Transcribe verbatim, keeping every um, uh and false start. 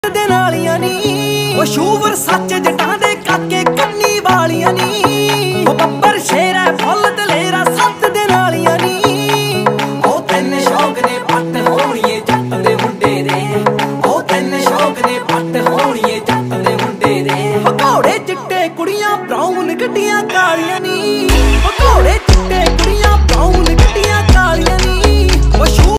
ਦੇ ਨਾਲੀਆਂ ਨੀ ਉਹ ਸ਼ੂਵਰ ਸੱਚ ਜਟਾਂ ਦੇ ਕਾਕੇ ਕੰਨੀ ਵਾਲੀਆਂ ਨੀ ਉਹ ਬੱਬਰ ਸ਼ੇਰ ਹੈ ਫੁੱਲ ਦਲੇਰਾ ਸੱਤ ਦੇ ਨਾਲੀਆਂ ਨੀ ਉਹ ਤਿੰਨ ਸ਼ੌਕ ਨੇ ਪੱਟ ਹੋਣੀਏ ਜੱਟ ਦੇ ਮੁੰਡੇ ਦੇ ਉਹ ਤਿੰਨ ਸ਼ੌਕ ਨੇ ਪੱਟ ਹੋਣੀਏ ਜੱਟ ਦੇ ਮੁੰਡੇ ਦੇ ਘੋੜੇ ਚਿੱਟੇ ਕੁੜੀਆਂ ਬਰਾਊਨ ਗੱਡੀਆਂ ਕਾਲੀਆਂ ਨੀ।